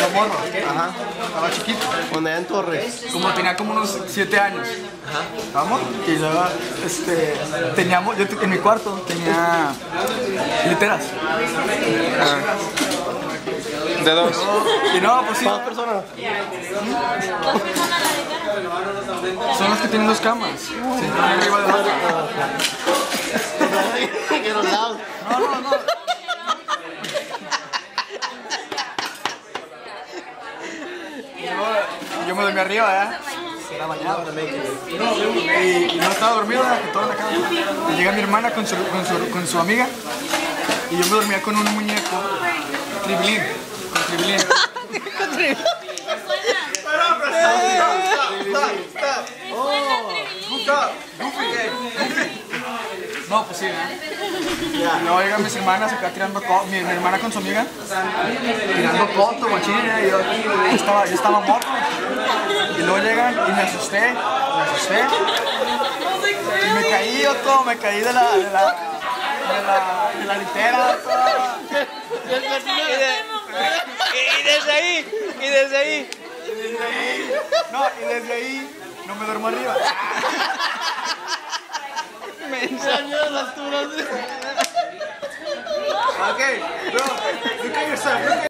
morro. Ajá. Estaba chiquito. ¿Dónde en Torres? Como tenía como unos 7 años. Ajá. ¿Vamos? Y luego, teníamos, yo en mi cuarto tenía literas. ¿De dos? Y no, pues sí. ¿Dos personas? Son los que tienen 2 camas. Sí, arriba de la otra. Que los lados. No. Yo me dormí arriba, ¿verdad? Era bañado. Y no estaba dormido, ¿verdad? Que toda la cama. Y llega mi hermana con su amiga. Y yo me dormía con un muñeco. Tribilín. Con Tribilín. No, pues sí, ¿eh? Y luego llegan mis hermanas acá tirando coto, mi hermana con su amiga, tirando coto, machín, y yo estaba muerto. Y luego llegan y me asusté. Y me caí de la litera. Y desde ahí. Y desde ahí no me duermo arriba. Me enseñó las turas. Okay, bro, look at yourself.